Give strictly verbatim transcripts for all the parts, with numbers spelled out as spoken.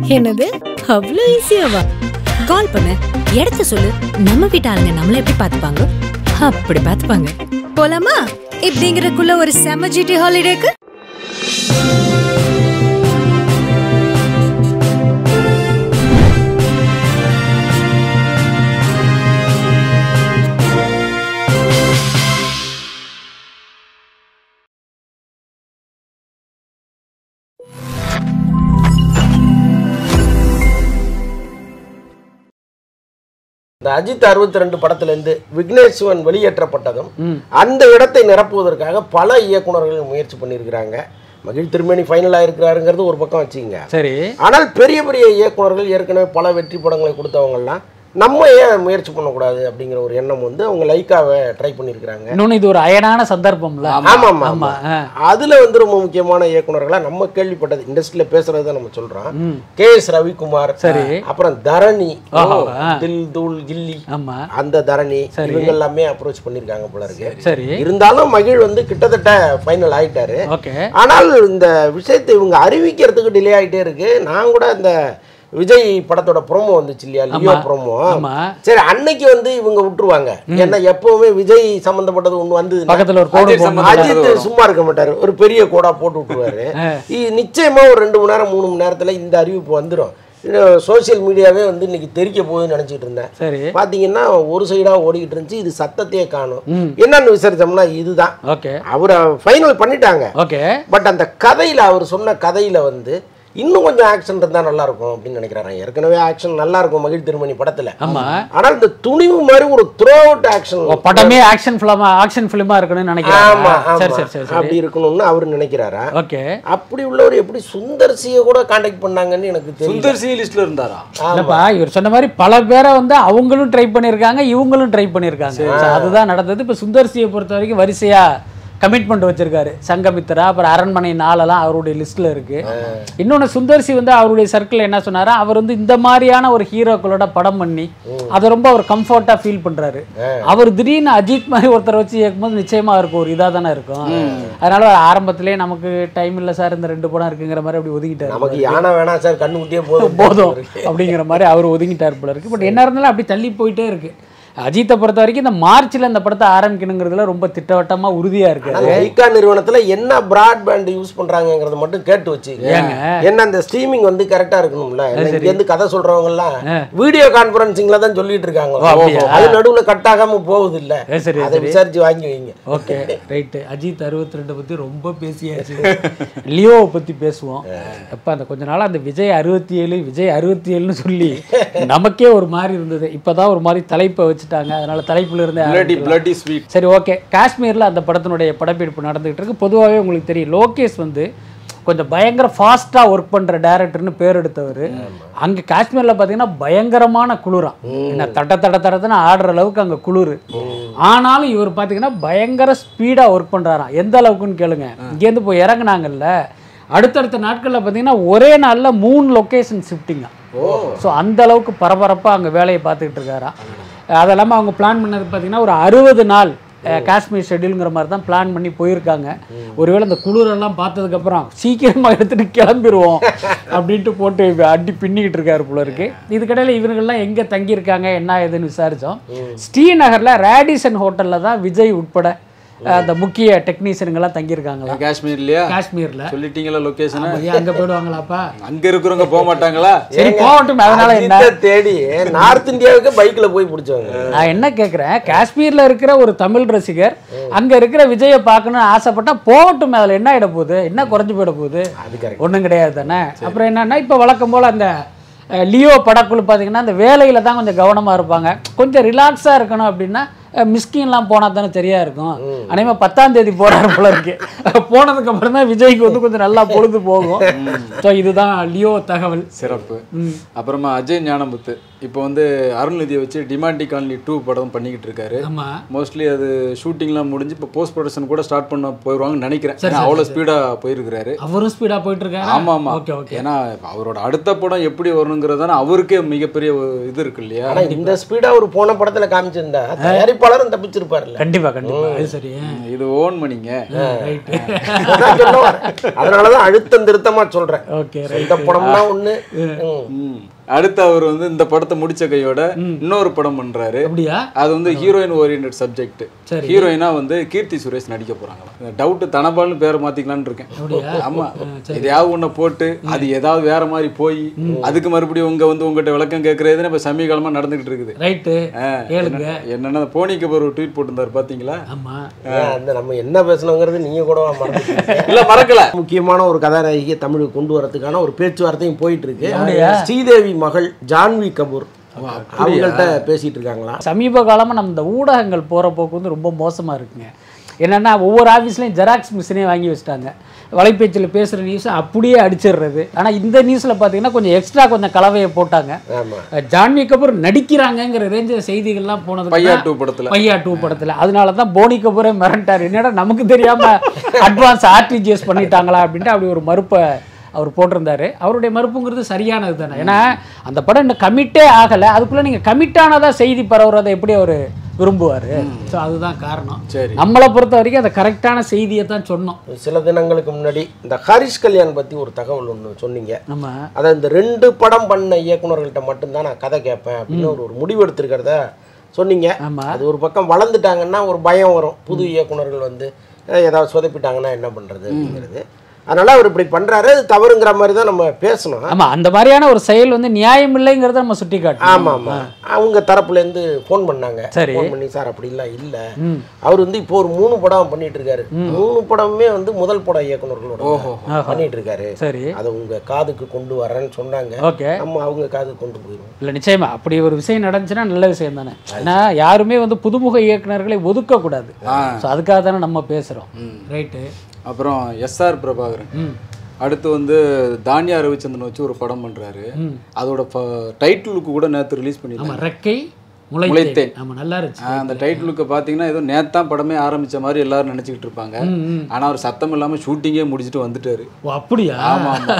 என்னது அவ்வளவு ஈஸியாவா? கால் பண்ணு, இடத்த சொல்லு, நம்ம வீட்டு ஆளுங்க நம்மள எப்படி பாத்துப்பாங்க அப்படி பாத்துப்பாங்க. போலாமா? இப்படிங்கிறதுக்குள்ள ஒரு செம ஜிடி ஹாலிடேக்கு அஜித் அறுபத்தி ரெண்டு படத்துல இருந்து விக்னேஸ்வரன் வெளியேற்றப்பட்டதும் அந்த இடத்தை நிரப்புவதற்காக பல இயக்குநர்கள் முயற்சி பண்ணியிருக்கிறாங்க. மகிழ் திருமேனி ஃபைனல் ஆயிருக்கிறாருங்கிறது ஒரு பக்கம் வச்சுங்க. சரி, ஆனால் பெரிய பெரிய இயக்குநர்கள் ஏற்கனவே பல வெற்றி படங்களை கொடுத்தவங்கலாம் நம்ம ஏன் முயற்சி பண்ணக்கூடாது அப்படிங்கிற ஒரு எண்ணம் வந்து அவங்க லைக்காவை ட்ரை பண்ணியிருக்கிறாங்க. இன்னொன்று இது ஒரு அயனான சந்தர்ப்பம்ல. ஆமாம் ஆமாம். அதில் வந்து ரொம்ப முக்கியமான இயக்குநர்களாக நம்ம கேள்விப்பட்டது, இண்டஸ்ட்ரியில் பேசுறது தான் நம்ம சொல்கிறோம். கே எஸ் ரவிக்குமார், சரி, அப்புறம் தரணி, தில் தூள் கில்லி, அந்த தரணி, இவங்க எல்லாமே அப்ரோச் பண்ணியிருக்காங்க போல இருக்கு. சரி, இருந்தாலும் மகிழ் வந்து கிட்டத்தட்ட ஃபைனல் ஆகிட்டாரு. ஆனால் இந்த விஷயத்தை இவங்க அறிவிக்கிறதுக்கு டிலே ஆகிட்டே இருக்கு. நான் கூட இந்த விஜய் படத்தோட ப்ரோமோ வந்துச்சு இல்லையா, லியோ ப்ரோமோ, சரி அன்னைக்கு வந்து இவங்க விட்டுருவாங்க. ஏன்னா எப்பவுமே விஜய் சம்பந்தப்பட்டது ஒண்ணு வந்து பக்கத்துல ஒரு அஜித் சும்மா இருக்க மாட்டாரு, ஒரு பெரிய கோடா போட்டு விட்டுருவாரு. நிச்சயமா ஒரு ரெண்டு மணி நேரம் மூணு மணி நேரத்துல இந்த அறிவிப்பு வந்துடும். சோசியல் மீடியாவே வந்து இன்னைக்கு தெரிக்க போகுதுன்னு நினைச்சிட்டு இருந்தேன். சரி, பாத்தீங்கன்னா ஒரு சைடா ஓடிக்கிட்டு இருந்துச்சு. இது சத்தத்தையே காணும். என்னன்னு விசாரிச்சோம்னா இதுதான் அவரை ஃபைனல் பண்ணிட்டாங்க. பட் அந்த கதையில அவர் சொன்ன கதையில வந்து இன்னும் கொஞ்சம் ஆக்ஷன் இருந்தா நல்லா இருக்கும் அப்படின்னு நினைக்கிறாங்க. ஏற்கனவே ஆக்ஷன் நல்லா இருக்கும் மகிழ் திருமணி படத்துல. ஆனா இந்த துணிவு மாதிரி ஒரு த்ரோ அவுட் ஆக்ஷன் படமே ஆக்ஷன் ஃபிலிமா ஆக்ஷன் ஃபிலிமா இருக்கணும்னு நினைக்கிறாங்க. ஆமா, சரி சரி சரி, அப்படி இருக்கணும்னு அவரு நினைக்கிறாரா? ஓகே, அப்படி உள்ளவர் எப்படி சுந்தர் சியை கூட கான்டாக்ட் பண்ணாங்கன்னு எனக்கு தெரியும். சுந்தர் சி லிஸ்ட்ல இருந்தாரா? இல்லப்பா, இவர் சொன்ன மாதிரி பல பேரை வந்து அவங்களும் ட்ரை பண்ணிருக்காங்க, இவங்களும் ட்ரை பண்ணிருக்காங்க. அதுதான் நடந்தது. இப்ப சுந்தர் சியை பொறுத்த வரைக்கும் வரிசையா கமிட்மெண்ட் வச்சிருக்காரு. சங்கமித்ரா, அப்புறம் அரண்மனை நாளெல்லாம் அவருடைய லிஸ்ட்ல இருக்கு. இன்னொன்னு சுந்தர்சி வந்து அவருடைய சர்க்கிள் என்ன சொன்னாரா, அவர் வந்து இந்த மாதிரியான ஒரு ஹீரோக்களோட படம் பண்ணி அதை ரொம்ப அவர் கம்ஃபர்ட்டா ஃபீல் பண்றாரு. அவர் திடீர்னு அஜித் மாதிரி ஒருத்தர் வச்சு இயக்கும்போது நிச்சயமா இருக்கும் ஒரு இதா தானே இருக்கும். அதனால ஆரம்பத்திலேயே நமக்கு டைம் இல்லை சார், இந்த ரெண்டு படம் இருக்குங்கிற மாதிரி அப்படி ஒதுங்கிட்டாரு. நமக்கு யானை வேணாம் சார், கண்ணுக்குட்டியே போதும் போதும் அப்படிங்கிற மாதிரி அவர் ஒதுங்கிட்டார் போல இருக்கு. பட் என்ன இருந்தாலும் அப்படி தள்ளி போயிட்டே இருக்கு. அஜித்தை பொறுத்த வரைக்கும் இந்த மார்ச்ல இந்த படத்தை ஆரம்பிக்கணுங்கிறதுல ரொம்ப திட்டவட்டமா உறுதியா இருக்கு. லைகா நிறுவனத்துல என்ன பிராட்பேண்ட் யூஸ் பண்றாங்கங்கறத மட்டும் கேட்டு வச்சுக்கங்க. என்ன அந்த ஸ்ட்ரீமிங் வந்து கரெக்டா இருக்கணும்ல. இங்க இருந்து கதை சொல்றவங்க எல்லாம் வீடியோ கான்ஃபரன்சிங்ல தான் சொல்லிட்டு இருக்காங்க. அது நடுவுல கட் ஆகாம போகுது இல்ல. அதை விசாரிச்சு வாங்கி வைங்க. Okay right. அஜித் அறுபத்தி ரெண்டு பத்தி ரொம்ப பேசியாச்சு. லியோவை பத்தி பேசுவோம். அப்ப அந்த கொஞ்ச நாளா அந்த விஜய் அறுபத்தி ஏழு விஜய் அறுபத்தி ஏழுன்னு சொல்லி நமக்கே ஒரு மாதிரி இருந்தது. இப்பதான் ஒரு மாதிரி தலைப்பை வச்சு அதனால தலைப்புல இருந்து சரி ஓகே. காஷ்மீர்ல அந்த படத்தினுடைய படப்பிடிப்பு நடந்துகிட்டு இருக்கு. பொதுவாகவே உங்களுக்கு தெரியும், லோகேஷ் வந்து கொஞ்சம் பயங்கர ஃபாஸ்டா ஒர்க் பண்ற டைரக்டர்னு பேர் எடுத்தவர். அங்க காஷ்மீர்ல பாத்தீங்கன்னா பயங்கரமான குளிராம். என்ன தட்ட தட்ட தடத்துன்னு ஆடுற அளவுக்கு அங்க குளிர். ஆனாலும் இவர் பாத்தீங்கன்னா பயங்கர ஸ்பீடா ஒர்க் பண்றாராம். எந்த அளவுக்குன்னு கேளுங்க. இங்கேருந்து போய் இறங்குனாங்கல்ல, அடுத்தடுத்த நாட்கள்ல பாத்தீங்கன்னா ஒரே நாள்ல மூணு லொகேஷன் ஷிஃப்டிங்கா. ஸோ அந்த அளவுக்கு பரபரப்பா அங்க வேலையை பார்த்துக்கிட்டு இருக்காரா. அதெல்லாமல் அவங்க பிளான் பண்ணது பார்த்தீங்கன்னா ஒரு அறுபது நாள் காஷ்மீர் ஷெட்யூலுங்கிற மாதிரி தான் பிளான் பண்ணி போயிருக்காங்க. ஒருவேளை இந்த குளிரெல்லாம் பார்த்ததுக்கப்புறம் சீக்கிரமாக எடுத்துகிட்டு கிளம்பிடுவோம் அப்படின்ட்டு போட்டு அடி பின்னிக்கிட்டு இருக்காரு போல இருக்கு. இதுக்கடையில் இவங்கெல்லாம் எங்கே தங்கியிருக்காங்க என்ன ஏதுன்னு விசாரித்தோம். ஸ்ரீநகரில் ரேடிசன் ஹோட்டலில் தான் விஜய் உட்பட அந்த முக்கிய டெக்னீஷியனுங்கெல்லாம் தங்கியிருக்காங்களா. காஷ்மீர்லயா? காஷ்மீர்ல சொல்லிட்டீங்களா லொகேஷன்? அங்க போயிடுவாங்களாப்பா? அங்க இருக்கிறவங்க போக மாட்டாங்களா? சரி போகட்டும். அதனால என்ன தேடி நார்த் இந்தியாவுக்கு பைக்ல போய் பிடிச்சவங்க. நான் என்ன கேட்கிறேன், காஷ்மீர்ல இருக்கிற ஒரு தமிழ் ரசிகர் அங்க இருக்கிற விஜயை பார்க்கணும்னு ஆசைப்பட்டா போகட்டும். அதுல என்ன ஆயிட போகுது, என்ன குறைஞ்சு போயிட போகுது? ஒண்ணும் கிடையாது தானே. அப்புறம் என்னன்னா, இப்ப வழக்கம் போல அந்த லியோ படக்குழு பார்த்தீங்கன்னா அந்த வேலையில தான் கொஞ்சம் கவனமா இருப்பாங்க. கொஞ்சம் ரிலாக்ஸா இருக்கணும் அப்படின்னா மிஸ்கின்லாம் போனால் தானே சரியா இருக்கும். அனைவரும் பத்தாம் தேதி போறாரு போல இருக்கு. போனதுக்கு அப்புறம் தான் விஜய்க்கு வந்து கொஞ்சம் நல்லா பொழுது போகும். ஸோ இதுதான் லியோ தகவல். சிறப்பு. அப்புறமா அஜய் ஞானமுத்து இப்போ வந்து அருள்நிதியை வச்சு டிமாண்டி காலனி டூ படம் பண்ணிக்கிட்டு இருக்காரு. மோஸ்ட்லி அது ஷூட்டிங்லாம் முடிஞ்சு இப்போ போஸ்ட் ப்ரொடக்ஷன் கூட ஸ்டார்ட் பண்ண போயிடுவாங்கன்னு நினைக்கிறேன். அவ்வளோ ஸ்பீடாக போயிருக்கிறாரு. அவரும் ஸ்பீடாக போயிட்டு இருக்காரு. ஆமாம் ஆமாம். ஏன்னா அவரோட அடுத்த படம் எப்படி வரணுங்கிறதான அவருக்கே மிகப்பெரிய இது இருக்கு இல்லையா? இந்த ஸ்பீடாக ஒரு போன படத்தில் காமிச்சிருந்தா தயாரிப்பாளரும் தப்பிச்சிருப்பாருல்ல. கண்டிப்பா கண்டிப்பா. அது சரி. இது ஓன் பண்ணிங்க. அதனாலதான் அழுத்தம் திருத்தமா சொல்றேன். இந்த படம்னா ஒண்ணு. அடுத்து அவர் வந்து இந்த படத்தை முடிச்ச கையோட இன்னொரு படம் பண்றாரு. அது வந்து ஹீரோயின் ஓரியன்டட் சப்ஜெக்ட். ஹீரோயினா வந்து கீர்த்தி சுரேஷ் நடிக்க போறாங்க. டவுட் தனபால்னு பேரை மாத்திக்கலான்னு இருக்கேன். ஆமா, எதையாவது ஒண்ணு போட்டு அது ஏதாவது வேற மாதிரி போய் அதுக்கு மறுபடியும் உங்க வந்து உங்ககிட்ட விளக்கம் கேட்கறதுன்னு இப்ப சமீபகாலமா நடந்துகிட்டு இருக்குது. என்னன்னா போனி கபூர் ஒரு ட்வீட் போட்டிருந்தாரு பாத்தீங்களா? நம்ம என்ன பேசணுங்கிறது நீங்க கூட இல்ல மறக்கல. முக்கியமான ஒரு கதாநாயகியை தமிழுக்கு கொண்டு வரதுக்கான ஒரு பேச்சுவார்த்தையும் போயிட்டு இருக்கு. ஸ்ரீதேவி மகள் ஜான்வி கபூர் அவங்கள்ட்ட பேசிட்டு இருக்காங்களா? சமீப காலமா நம்ம இந்த ஊடகங்கள் போற போக்கு வந்து ரொம்ப மோசமா இருக்குங்க. என்னன்னா ஒவ்வொரு ஆஃபீஸ்லையும் ஜெராக்ஸ் மிஷினே வாங்கி வச்சுட்டாங்க. வலைப்பேச்சில் பேசுகிற நியூஸை அப்படியே அடிச்சிடுறது. ஆனால் இந்த நியூஸில் பார்த்தீங்கன்னா கொஞ்சம் எக்ஸ்ட்ரா கொஞ்சம் கலவையை போட்டாங்க. ஜான்வி கபூர் நடிக்கிறாங்கங்கிற ரேஞ்ச செய்திகள்லாம் போனது பையா டூ படத்தில் பையா டூ படத்தில் அதனால தான் போனி கபூரே மிரண்டார். என்னடா நமக்கு தெரியாமல் அட்வான்ஸ் ஆர்டிஜிஎஸ் பண்ணிட்டாங்களா அப்படின்ட்டு அப்படி ஒரு மறுப்பை அவர் போட்டிருந்தாரு. அவருடைய மறுப்புங்கிறது சரியானது தானே. ஏன்னா அந்த படம் இன்னும் கமிட்டே ஆகலை. அதுக்குள்ளே நீங்கள் கமிட்டானதாக செய்தி பரவுறதை எப்படி அவர் விரும்புவார்? ஸோ அதுதான் காரணம். நம்மளை பொறுத்த வரைக்கும் அந்த கரெக்டான செய்தியை தான் சொன்னோம். சில தினங்களுக்கு முன்னாடி இந்த ஹரிஷ் கல்யாண் பற்றி ஒரு தகவல் ஒன்று சொன்னீங்க. அதாவது இந்த ரெண்டு படம் பண்ண இயக்குநர்கள்ட்ட மட்டும்தான் நான் கதை கேட்பேன் அப்படின்னு ஒரு ஒரு முடிவு எடுத்திருக்கிறத சொன்னீங்க. அது ஒரு பக்கம் வளர்ந்துட்டாங்கன்னா ஒரு பயம் வரும். புது இயக்குநர்கள் வந்து ஏதாவது சொதப்பிட்டாங்கன்னா என்ன பண்ணுறது அப்படிங்கிறது. அதனால அவர் இப்படி பண்றாரு, அது தவறுங்கிற மாதிரி தான் நம்ம பேசணும். ஆமா, அந்த மாதிரியான ஒரு செயல் வந்து நியாயம் இல்லைங்கிறத நம்ம சுட்டி காட்டணும். ஆமா ஆமா. அவங்க தரப்புல இருந்து போன் பண்ணாங்க. போன் பண்ணி சார் அப்படிலாம் இல்ல, அவர் வந்து இப்போ ஒரு மூணு படம் பண்ணிட்டு இருக்காரு. மூணு படமுமே வந்து முதல் பட இயக்குநர்களோட பண்ணிட்டு இருக்காரு. சரி, அதை உங்க காதுக்கு கொண்டு வரேன்னு சொன்னாங்க. நம்ம அவங்க காதுக்கு கொண்டு போயிடுவோம். இல்ல நிச்சயமா அப்படி ஒரு விஷயம் நடந்துச்சுன்னா நல்ல விஷயம் தானே. ஏன்னா யாருமே வந்து புதுமுக இயக்குநர்களை ஒதுக்க கூடாது. அதுக்காக தானே நம்ம பேசுறோம். ரைட்டு. அப்புறம் எஸ்ஆர் பிரபாகரன் அடுத்து வந்து தானியா ரவிச்சந்திரன் வச்சு ஒரு படம் பண்றாரு. அதோட டைட்டிலுக்கு கூட நேற்று ரிலீஸ் பண்ணிருக்காங்க. ரெக்கை முளைத்தேன். ஆமா, நல்லா இருந்துச்சு. அந்த டைட்டிலுக்கு பாத்தீங்கன்னா ஏதோ நேத்தான் படமே ஆரம்பிச்ச மாதிரி எல்லாரும் நினைச்சுக்கிட்டு இருப்பாங்க. ஆனா அவர் சத்தம் இல்லாம ஷூட்டிங்கே முடிச்சுட்டு வந்துட்டாரு. அப்படியா? ஆமா ஆமா.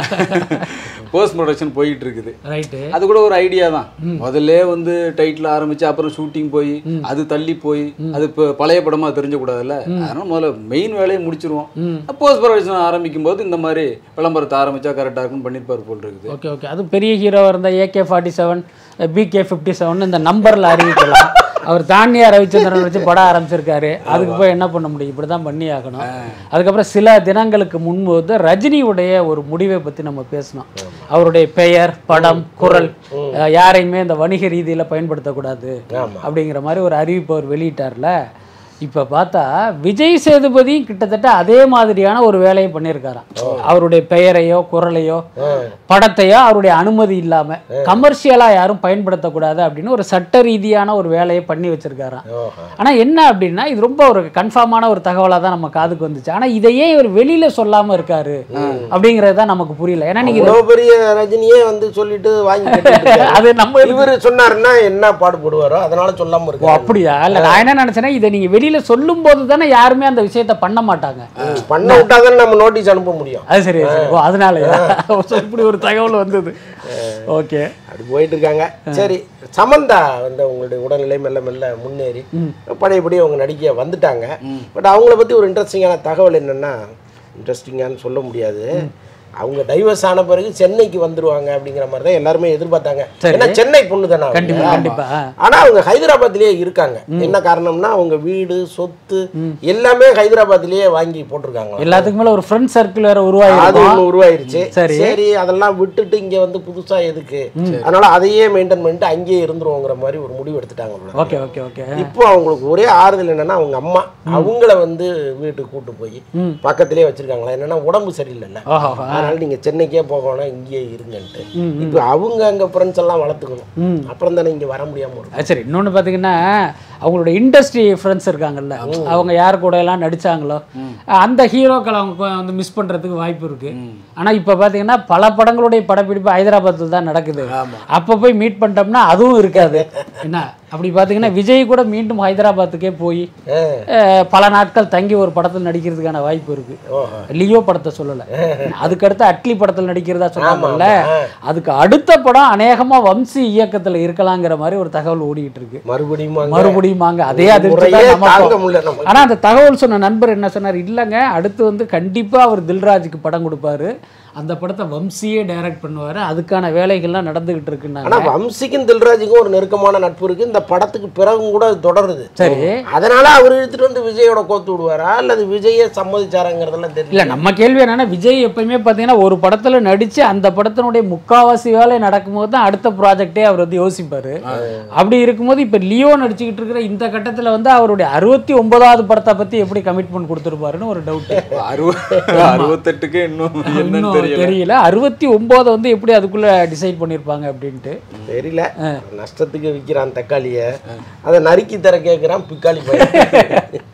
போஸ்ட் ப்ரொடக்ஷன் போயிட்டு இருக்குது. ரைட்டு. அது கூட ஒரு ஐடியா தான். முதல்ல வந்து டைட்டில் ஆரம்பிச்சு அப்புறம் ஷூட்டிங் போய் அது தள்ளி போய் அது இப்போ பழைய படமா தெரிஞ்ச கூடாதுல்ல. அதனால முதல்ல மெயின் வேலையை முடிச்சிருவோம். போஸ்ட் ப்ரொடக்ஷன் ஆரம்பிக்கும் போது இந்த மாதிரி விளம்பரத்தை ஆரம்பிச்சா கரெக்டா இருக்குன்னு பண்ணிருப்பாரு போல் இருக்குது. Okay okay. அது பெரிய ஹீரோவா இருந்தா AK forty seven PK fifty seven இந்த நம்பர்ல அறிவிக்கலாம். அவர் தானியா ரவிச்சந்திரன் வச்சு படம் ஆரம்பிச்சிருக்காரு. அதுக்கு போய் என்ன பண்ண முடியும்? இப்படி தான் பண்ணி ஆகணும். அதுக்கப்புறம் சில தினங்களுக்கு முன்பு ரஜினியுடைய ஒரு முடிவை பற்றி நம்ம பேசணும். அவருடைய பெயர், படம், குரல் யாரையுமே இந்த வணிக ரீதியில் பயன்படுத்தக்கூடாது அப்படிங்கிற மாதிரி ஒரு அறிவிப்பு அவர் வெளியிட்டார்ல. இப்போ பார்த்தா விஜய் சேதுபதியும் கிட்டத்தட்ட அதே மாதிரியான ஒரு வேலையை பண்ணியிருக்காராம். அவருடைய பெயரையோ குரலையோ படத்தையோ அவருடைய அனுமதி இல்லாமல் கமர்ஷியலாக யாரும் பயன்படுத்தக்கூடாது அப்படின்னு ஒரு சட்ட ரீதியான ஒரு வேலையை பண்ணி வச்சிருக்காராம். ஆனால் என்ன அப்படின்னா இது ரொம்ப ஒரு கன்ஃபார்மான ஒரு தகவலாக தான் நம்ம காதுக்கு வந்துச்சு. ஆனால் இதையே இவர் வெளியில சொல்லாமல் இருக்காரு அப்படிங்கிறது தான் நமக்கு புரியல. ஏன்னா நீங்க பெரிய ரஜினியே வந்து சொல்லிட்டு வாங்கி அது நம்ம இவர் சொன்னாருன்னா என்ன பாடுபடுவாரோ அதனால சொல்லாமல் இருக்கும். அப்படியா? இல்லை, நான் என்ன நினைச்சேன்னா இதை நீங்க வெளியில சொல்லும் போது தானே யாருமே அந்த விஷயத்தை பண்ண மாட்டாங்க. பண்ண விட்டாதான் நம்ம நோட்டீஸ் அனுப்ப முடியும். அது சரி. ஓ, அதனால இப்படி ஒரு தகவல் வந்தது. ஓகே, அப்படி போயிட்டு இருக்காங்க. சரி, சமந்தா வந்து உங்களுடைய உடல்நிலை மெல்ல மெல்ல முன்னேறி பழையபடி அவங்க நடிக்க வந்துட்டாங்க. பட் அவங்கள பத்தி ஒரு இன்ட்ரெஸ்டிங்கான தகவல் என்னன்னா, இன்ட்ரெஸ்டிங்கானு சொல்ல முடியாது, அவங்க டைவர்ஸ் ஆன பிறகு சென்னைக்கு வந்துருவாங்க அப்படிங்கிற மாதிரி தான் எல்லாருமே எதிர்பார்த்தாங்க. ஏன்னா சென்னை பொண்ணு தானே. ஆனா அவங்க ஹைதராபாத்லயே இருக்காங்க. என்ன காரணம்னா அவங்க வீடு சொத்து எல்லாமே ஹைதராபாத்லயே வாங்கி போட்டிருக்காங்க. எல்லாத்துக்கும் மேல ஒரு ஃப்ரெண்ட் சர்க்கிள் வேற உருவாகி அது ஒன்று உருவாயிருச்சு. சரி, அதெல்லாம் விட்டுட்டு இங்க வந்து புதுசா எதுக்கு, அதனால அதையே மெயின்டைன் பண்ணிட்டு அங்கேயே இருந்துருவோங்கிற மாதிரி ஒரு முடிவு எடுத்துட்டாங்க. Okay okay okay. இப்போ அவங்களுக்கு ஒரே ஆறுதல் என்னன்னா அவங்க அம்மா அவங்கள வந்து வீட்டுக்கு கூட்டு போய் பக்கத்திலேயே வச்சிருக்காங்களா. என்னன்னா உடம்பு சரியில்லைல்ல, அதனால நீங்க சென்னைக்கே போகணும் இங்கேயே இருங்கன்ட்டு. இப்போ அவங்க அங்க ஃப்ரெண்ட்ஸ் எல்லாம் வளர்த்துக்கணும், அப்புறம் தானே இங்க வர முடியாம இருக்கும். சரி, இன்னொன்று பார்த்தீங்கன்னா அவங்களோட இண்டஸ்ட்ரி ஃப்ரெண்ட்ஸ் இருக்காங்கல்ல, அவங்க யார் கூட எல்லாம் நடிச்சாங்களோ அந்த ஹீரோக்களை அவங்க வந்து மிஸ் பண்றதுக்கு வாய்ப்பு இருக்கு. ஆனா இப்ப பாத்தீங்கன்னா பல படங்களுடைய படப்பிடிப்பு ஹைதராபாத்தில் தான் நடக்குது. அப்ப போய் மீட் பண்ணிட்டோம்னா அதுவும் இருக்காது. என்ன அப்படி பாத்தீங்கன்னா விஜய் கூட மீண்டும் ஹைதராபாத்துக்கே போய் பல நாட்கள் தங்கி ஒரு படத்தில் நடிக்கிறதுக்கான வாய்ப்பு இருக்கு. லியோ படத்தை சொல்லல, அதுக்கடுத்து அட்லி படத்தில் நடிக்கிறதா சொன்னாங்கல்ல, அதுக்கு அடுத்த படம் அநேகமா வம்சி இயக்கத்துல இருக்கலாங்கிற மாதிரி ஒரு தகவல் ஓடிட்டு இருக்கு. மறுபடியும் மறுபடியும் வாங்க அதே அதிர்ச்சி. ஆனா அந்த தகவல் சொன்ன நண்பர் என்ன சொன்னார், இல்லங்க அடுத்து வந்து கண்டிப்பா அவர் தில்ராஜுக்கு படம் கொடுப்பாரு, அந்த படத்தை வம்சியே டைரக்ட் பண்ணுவாரு, அதுக்கான வேலைகள்லாம் நடந்துகிட்டு இருக்குன்னாங்க. ஆனா வம்சிக்கும் தில்ராஜுக்கும் ஒரு நெருக்கமான நட்பு இருக்கு. இந்த படத்துக்கு பிறகும் கூட தொடருது. சரி, அதனால அவர் எடுத்துட்டு வந்து விஜயோட கோத்து விடுவாரா அல்லது விஜயை சம்மதிச்சாராங்கிறதெல்லாம் தெரியல. இல்ல நம்ம கேள்வி என்னன்னா, விஜய் எப்பயுமே பாத்தீங்கன்னா ஒரு படத்துல நடிச்சு அந்த படத்தினுடைய முக்காவாசி வேலை நடக்கும்போது தான் அடுத்த ப்ராஜெக்டே அவர் வந்து யோசிப்பாரு. அப்படி இருக்கும்போது இப்ப லியோ நடிச்சுக்கிட்டு இருக்கிற இந்த கட்டத்துல வந்து அவருடைய அறுபத்தி ஒன்பதாவது படத்தை பத்தி எப்படி கமிட்மெண்ட் கொடுத்துருப்பாருன்னு ஒரு டவுட். அறுபத்தெட்டுக்கு இன்னும் தெரியல, அறுபத்தி ஒன்பது வந்து எப்படி அதுக்குள்ள டிசைட் பண்ணிருப்பாங்க அப்படின்ட்டு தெரியல. நஷ்டத்துக்கு விற்கிறான் தக்காளிய, அதை நறுக்கி தர கேட்கிறான் பிக்காளி பையன்.